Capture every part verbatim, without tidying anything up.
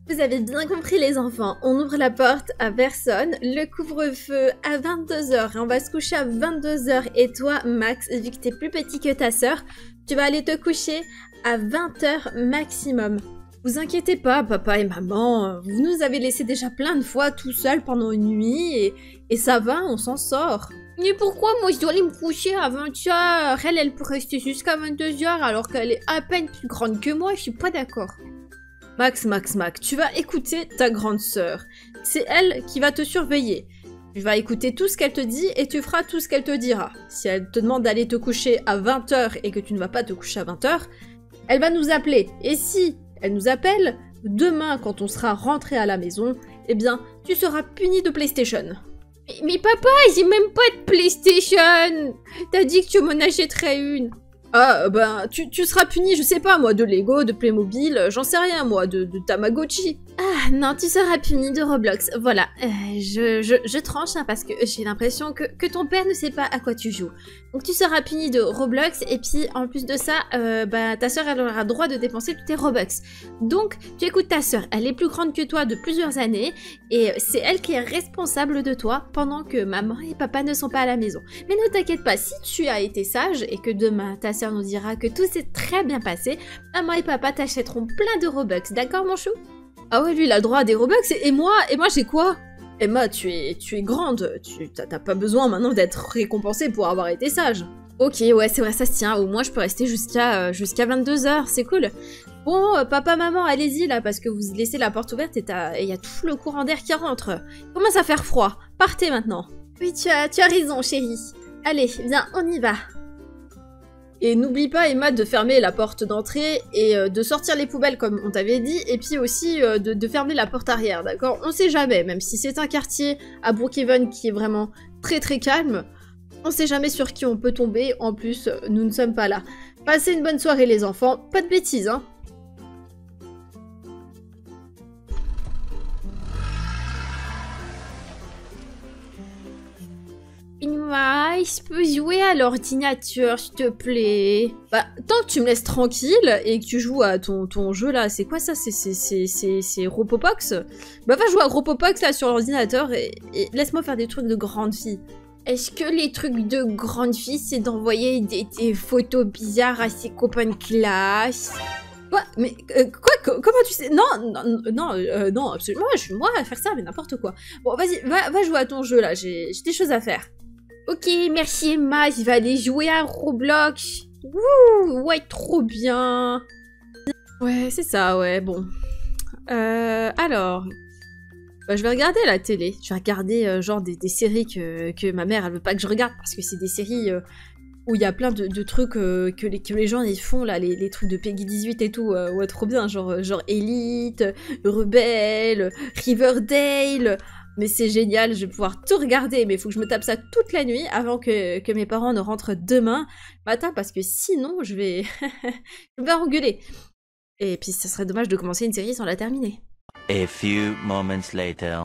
Vous avez bien compris les enfants, on ouvre la porte à personne, le couvre-feu à vingt-deux heures et on va se coucher à vingt-deux heures et toi Max, vu que t'es plus petit que ta sœur, tu vas aller te coucher à vingt heures maximum. Vous inquiétez pas papa et maman, vous nous avez laissé déjà plein de fois tout seul pendant une nuit et, et ça va, on s'en sort. Mais pourquoi moi je dois aller me coucher à vingt heures? Elle, elle peut rester jusqu'à vingt-deux heures alors qu'elle est à peine plus grande que moi, je suis pas d'accord. Max, Max, Max, tu vas écouter ta grande sœur. C'est elle qui va te surveiller. Tu vas écouter tout ce qu'elle te dit et tu feras tout ce qu'elle te dira. Si elle te demande d'aller te coucher à vingt heures et que tu ne vas pas te coucher à vingt heures, elle va nous appeler. Et si elle nous appelle, demain quand on sera rentré à la maison, eh bien, tu seras puni de PlayStation. Mais, mais papa, j'ai même pas de PlayStation. T'as dit que tu m'en achèterais une. Ah, ben, tu, tu seras puni, je sais pas, moi, de Lego, de Playmobil, j'en sais rien, moi, de, de Tamagotchi. Ah, non, tu seras puni de Roblox, voilà. Euh, je, je, je tranche, hein, parce que j'ai l'impression que, que ton père ne sait pas à quoi tu joues. Donc, tu seras puni de Roblox, et puis, en plus de ça, euh, bah, ta sœur, elle aura droit de dépenser tous tes Robux. Donc, tu écoutes ta sœur, elle est plus grande que toi de plusieurs années, et c'est elle qui est responsable de toi pendant que maman et papa ne sont pas à la maison. Mais ne t'inquiète pas, si tu as été sage, et que demain, ta sœur nous dira que tout s'est très bien passé, maman et papa t'achèteront plein de Robux, d'accord mon chou? Ah ouais, lui il a le droit à des Robux, et, et moi, et moi j'ai quoi? Emma, tu es, tu es grande, tu t'as pas besoin maintenant d'être récompensée pour avoir été sage. Ok, ouais, c'est vrai, ça se tient, au moins je peux rester jusqu'à euh, jusqu'à vingt-deux heures, c'est cool. Bon, euh, papa, maman, allez-y là, parce que vous laissez la porte ouverte et il y a tout le courant d'air qui rentre. Il commence à faire froid, partez maintenant. Oui, tu as, tu as raison, chérie. Allez, viens, on y va. Et n'oublie pas, Emma, de fermer la porte d'entrée et euh, de sortir les poubelles comme on t'avait dit, et puis aussi euh, de, de fermer la porte arrière, d'accord? On sait jamais, même si c'est un quartier à Brookhaven qui est vraiment très très calme, on sait jamais sur qui on peut tomber, en plus, nous ne sommes pas là. Passez une bonne soirée les enfants, pas de bêtises, hein? Moi, je peux jouer à l'ordinateur, s'il te plaît. Bah, tant que tu me laisses tranquille et que tu joues à ton, ton jeu là, c'est quoi ça? C'est Ropopox? Bah, va jouer à Ropopox là sur l'ordinateur et, et laisse-moi faire des trucs de grande fille. Est-ce que les trucs de grande fille, c'est d'envoyer des, des photos bizarres à ses copains de classe? Quoi? Mais euh, quoi? Co comment tu sais? Non, non, non, euh, non, absolument, je suis moi à faire ça, mais n'importe quoi. Bon, vas-y, va, va jouer à ton jeu là, j'ai des choses à faire. Ok, merci Emma, je vais aller jouer à Roblox. Wouh, ouais, trop bien. Ouais, c'est ça, ouais, bon. Euh, alors, bah, je vais regarder la télé. Je vais regarder euh, genre des, des séries que, que ma mère, elle veut pas que je regarde, parce que c'est des séries euh, où il y a plein de, de trucs euh, que, les, que les gens ils font, là, les, les trucs de Peggy dix-huit et tout. Euh, ouais, trop bien, genre, genre Elite, Rebelle, Riverdale... Mais c'est génial, je vais pouvoir tout regarder, mais il faut que je me tape ça toute la nuit avant que, que mes parents ne rentrent demain matin, parce que sinon, je vais... je vais engueuler. Et puis, ça serait dommage de commencer une série sans la terminer. A few moments later.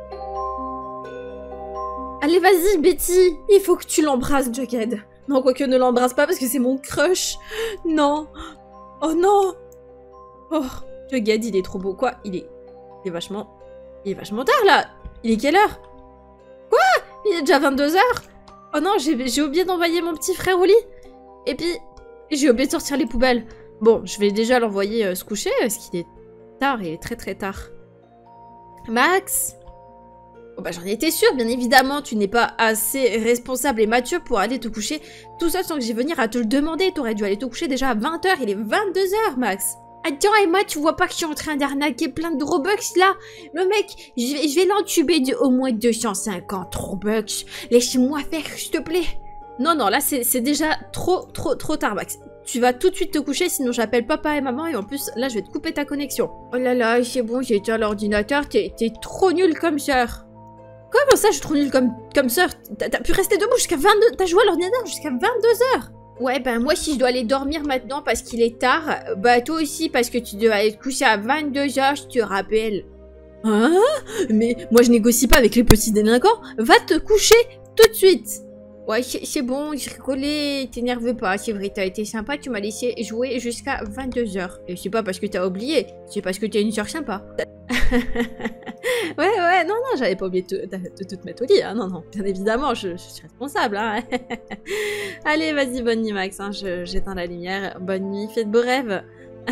Allez, vas-y, Betty, il faut que tu l'embrasses, Jughead. Non, quoique ne l'embrasse pas, parce que c'est mon crush. Non. Oh non. Oh, Jughead, il est trop beau. Quoi? Il est... Il est vachement... Il est vachement tard, là. Il est quelle heure? Quoi? Il est déjà vingt-deux heures? Oh non, j'ai oublié d'envoyer mon petit frère au lit. Et puis, j'ai oublié de sortir les poubelles. Bon, je vais déjà l'envoyer euh, se coucher, parce qu'il est tard, il est très très tard. Max? Oh bah j'en étais sûre, bien évidemment, tu n'es pas assez responsable et mature pour aller te coucher tout seul sans que j'aille venir à te le demander. T'aurais dû aller te coucher déjà à vingt heures, il est vingt-deux heures, Max. Attends, Emma, tu vois pas que je suis en train d'arnaquer plein de Robux, là? Le mec, je vais, je vais l'entuber de au moins deux cent cinquante Robux. Laisse-moi faire, s'il te plaît. Non, non, là, c'est déjà trop, trop, trop tard, Max. Tu vas tout de suite te coucher, sinon j'appelle papa et maman, et en plus, là, je vais te couper ta connexion. Oh là là, c'est bon, j'ai éteint l'ordinateur, t'es trop nul comme sœur. Comment ça, je suis trop nulle comme, comme sœur? T'as pu rester debout jusqu'à vingt-deux... T'as joué à l'ordinateur jusqu'à vingt-deux heures? Ouais, ben moi, si je dois aller dormir maintenant parce qu'il est tard, bah toi aussi, parce que tu dois aller te coucher à vingt-deux heures, je te rappelle. Hein? Mais moi, je négocie pas avec les petits délinquants. Va te coucher tout de suite. Ouais, c'est bon, j'ai rigolé, t'énerve pas, c'est vrai, t'as été sympa, tu m'as laissé jouer jusqu'à vingt-deux heures. Et c'est pas parce que t'as oublié, c'est parce que t'es une sœur sympa. Ouais, ouais, non, non, j'avais pas oublié de, de, de, de te mettre au lit. Hein. Non, non, bien évidemment, je, je suis responsable. Hein. Allez, vas-y, bonne nuit, Max. Hein. J'éteins la lumière. Bonne nuit, fais de beaux rêves.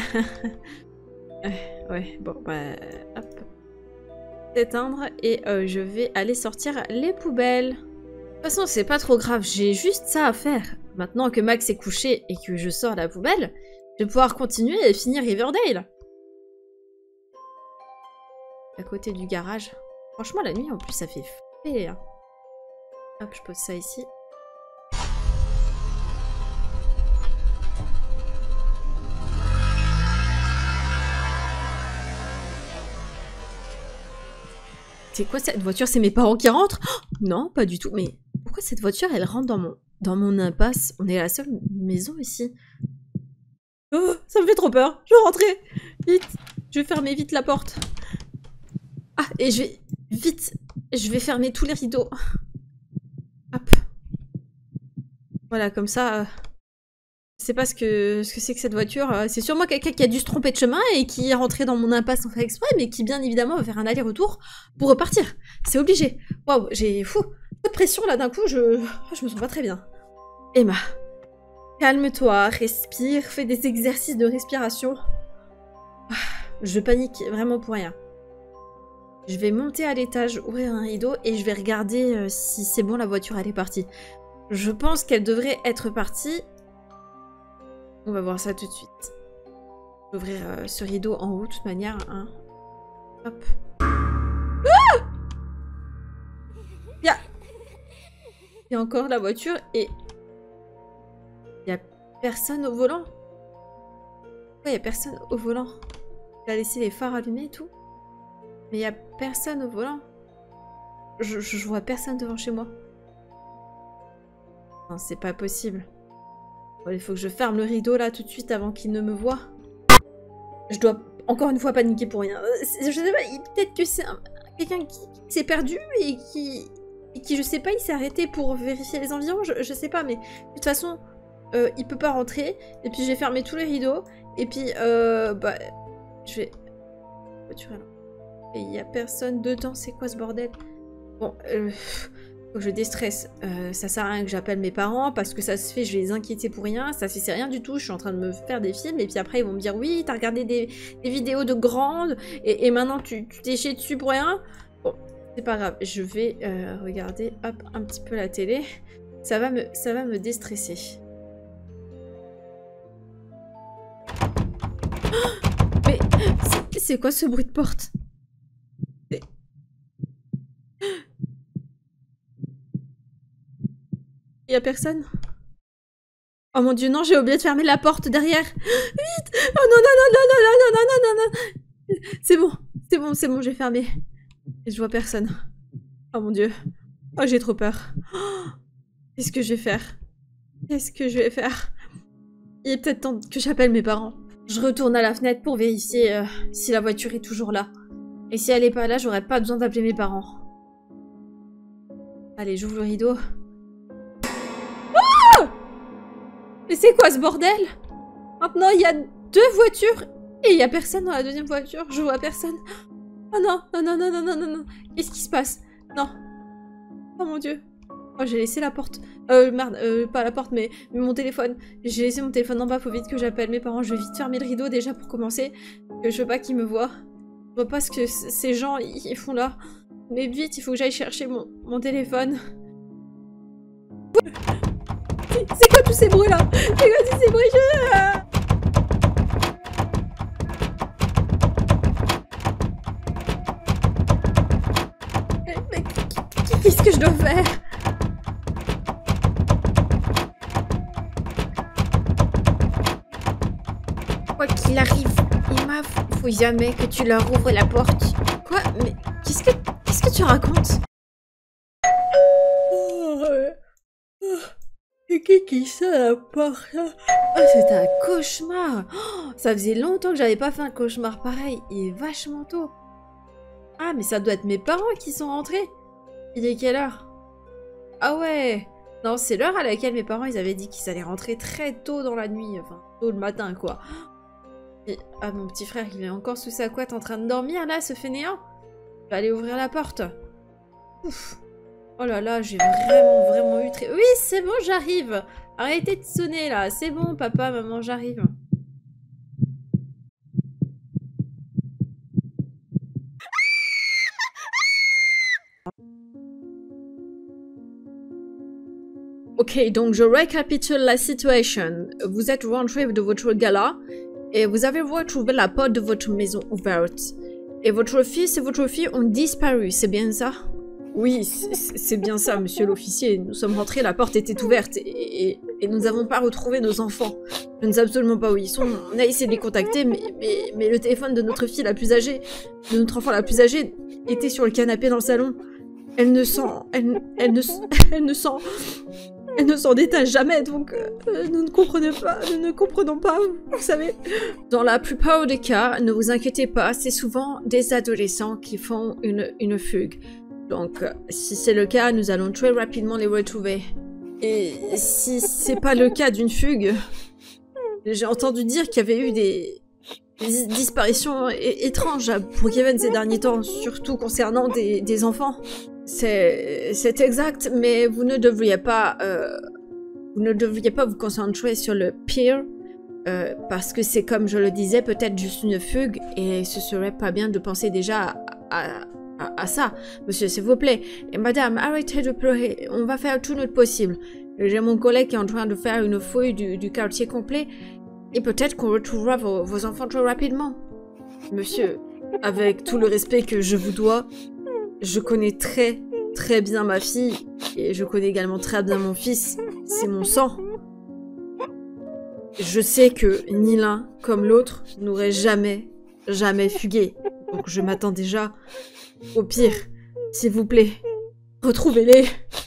Ouais, bon, bah, hop. Éteindre et euh, je vais aller sortir les poubelles. De toute façon, c'est pas trop grave, j'ai juste ça à faire. Maintenant que Max est couché et que je sors la poubelle, je vais pouvoir continuer et finir Riverdale. À côté du garage. Franchement, la nuit, en plus, ça fait flipper. Hein. Hop, je pose ça ici. C'est quoi cette voiture? C'est mes parents qui rentrent? Oh, non, pas du tout. Mais pourquoi cette voiture, elle rentre dans mon, dans mon impasse? On est la seule maison ici. Oh, ça me fait trop peur. Je vais rentrer. Vite. Je vais fermer vite la porte. Ah, et je vais... Vite. Je vais fermer tous les rideaux. Hop. Voilà, comme ça... Euh... Je sais pas ce que ce que c'est que cette voiture. C'est sûrement quelqu'un qui a dû se tromper de chemin et qui est rentré dans mon impasse sans faire exprès, mais qui bien évidemment va faire un aller-retour pour repartir. C'est obligé. Waouh, j'ai fou. Pas de pression là d'un coup, je... je me sens pas très bien. Emma, calme-toi, respire, fais des exercices de respiration. Je panique vraiment pour rien. Je vais monter à l'étage, ouvrir un rideau et je vais regarder euh, si c'est bon, la voiture elle est partie. Je pense qu'elle devrait être partie. On va voir ça tout de suite. Je vais ouvrir euh, ce rideau en haut de toute manière. Hein. Hop. Ah! Il y a... Il y a encore la voiture et... Il y a personne au volant. Pourquoi il y a personne au volant? Il a laissé les phares allumés et tout. Mais il y a personne au volant. Je, je, je vois personne devant chez moi. Non, c'est pas possible. Bon, il faut que je ferme le rideau là tout de suite avant qu'il ne me voie. Je dois encore une fois paniquer pour rien. Je sais pas, peut-être que c'est quelqu'un qui, qui s'est perdu et qui, et qui, je sais pas, il s'est arrêté pour vérifier les environs. Je, je sais pas, mais de toute façon, euh, il peut pas rentrer. Et puis j'ai fermé tous les rideaux. Et puis, euh, bah, je vais... voiture là. Et il y a personne dedans. C'est quoi ce bordel? Bon, euh... faut que je déstresse. Euh, ça sert à rien que j'appelle mes parents parce que ça se fait, je vais les inquiéter pour rien. Ça c'est rien du tout. Je suis en train de me faire des films et puis après ils vont me dire oui, t'as regardé des, des vidéos de grandes et, et maintenant tu t'es chié dessus pour rien. Bon, c'est pas grave. Je vais euh, regarder hop, un petit peu la télé. Ça va me, ça va me déstresser. Oh, mais c'est quoi ce bruit de porte? Il y a personne? Oh mon dieu, non, j'ai oublié de fermer la porte derrière. Vite! Oh non, non, non, non, non, non, non, non, non, non. C'est bon, c'est bon, c'est bon, j'ai fermé. Et je vois personne. Oh mon dieu. Oh, j'ai trop peur. Oh, qu'est-ce que je vais faire? Qu'est-ce que je vais faire? Il est peut-être temps que j'appelle mes parents. Je retourne à la fenêtre pour vérifier euh, si la voiture est toujours là. Et si elle est pas là, j'aurais pas besoin d'appeler mes parents. Allez, j'ouvre le rideau. Mais c'est quoi ce bordel? Maintenant, il y a deux voitures et il y a personne dans la deuxième voiture. Je vois personne. Oh non, non, non, non, non, non, non, non. Qu'est-ce qui se passe? Non. Oh mon dieu. Oh, j'ai laissé la porte. Euh, merde, euh, pas la porte, mais, mais mon téléphone. J'ai laissé mon téléphone en bas. Faut vite que j'appelle mes parents. Je vais vite fermer le rideau déjà pour commencer. Que je veux pas qu'ils me voient. Je vois pas ce que ces gens ils font là. Mais vite, il faut que j'aille chercher mon, mon téléphone. C'est quoi tous ces bruits là? C'est quoi tous ces bruits? Je... Mais, mais qu'est-ce que je dois faire? Quoi qu'il arrive, Emma, faut jamais que tu leur ouvres la porte. Quoi? Mais qu'est-ce que qu'est-ce que tu racontes? Oh, euh... oh. C'est qui qui sonne à la porte? Oh, c'est un cauchemar. Oh, ça faisait longtemps que j'avais pas fait un cauchemar pareil. Il est vachement tôt. Ah, mais ça doit être mes parents qui sont rentrés. Il est quelle heure? Ah ouais. Non, c'est l'heure à laquelle mes parents ils avaient dit qu'ils allaient rentrer très tôt dans la nuit. Enfin, tôt le matin, quoi. Et... Ah, mon petit frère, il est encore sous sa couette en train de dormir, là, ce fainéant. Je vais aller ouvrir la porte. Ouf. Oh là là, j'ai vraiment, vraiment eu très... Oui, c'est bon, j'arrive. Arrêtez de sonner, là. C'est bon, papa, maman, j'arrive. Ok, donc je récapitule la situation. Vous êtes rentré de votre gala et vous avez retrouvé la porte de votre maison ouverte. Et votre fils et votre fille ont disparu, c'est bien ça? Oui, c'est bien ça, monsieur l'officier. Nous sommes rentrés, la porte était ouverte et, et, et nous n'avons pas retrouvé nos enfants. Je ne sais absolument pas où ils sont. On a essayé de les contacter, mais, mais, mais le téléphone de notre fille la plus âgée, de notre enfant la plus âgée, était sur le canapé dans le salon. Elle ne s'en... Elle, elle ne... Elle ne s'en... Elle ne s'en détache jamais, donc euh, nous ne comprenons pas, nous ne comprenons pas, vous savez. Dans la plupart des cas, ne vous inquiétez pas, c'est souvent des adolescents qui font une, une fugue. Donc, euh, si c'est le cas, nous allons très rapidement les retrouver. Et si c'est pas le cas d'une fugue, j'ai entendu dire qu'il y avait eu des, des disparitions étranges pour Kevin ces derniers temps, surtout concernant des, des enfants. C'est exact, mais vous ne devriez pas, euh, vous ne devriez pas vous concentrer sur le pire, euh, parce que c'est comme je le disais, peut-être juste une fugue, et ce serait pas bien de penser déjà à, à, à ça. Monsieur, s'il vous plaît, et madame, arrêtez de pleurer, on va faire tout notre possible. J'ai mon collègue qui est en train de faire une fouille du, du quartier complet, et peut-être qu'on retrouvera vos, vos enfants très rapidement. Monsieur, avec tout le respect que je vous dois, je connais très, très bien ma fille, et je connais également très bien mon fils. C'est mon sang. Je sais que ni l'un comme l'autre n'aurait jamais, jamais fugué. Donc je m'attends déjà au pire. S'il vous plaît, retrouvez-les.